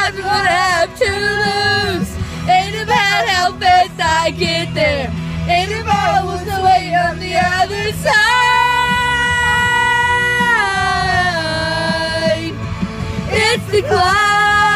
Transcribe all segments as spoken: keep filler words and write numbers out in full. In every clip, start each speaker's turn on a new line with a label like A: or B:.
A: Sometimes I'm gonna have to lose. Ain't about how fast I get there. Ain't about what's the way on the other side. It's the climb.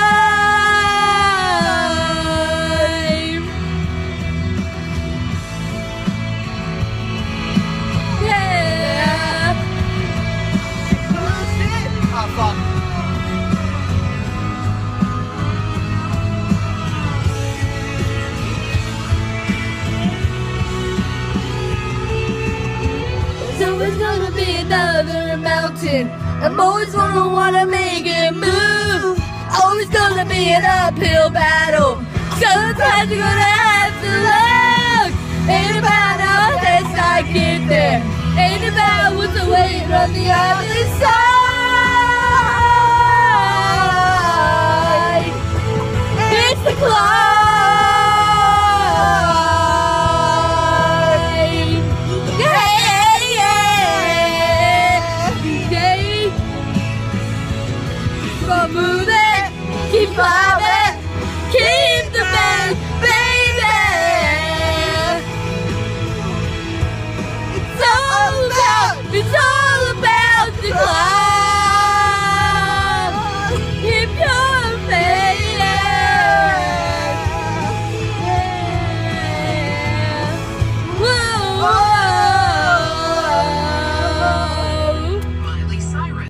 A: There's always gonna be another mountain. I'm always gonna wanna make it move. Always gonna be an uphill battle. Sometimes you're gonna have to look. Ain't about how fast I get there. Ain't about what's the wait on the other side.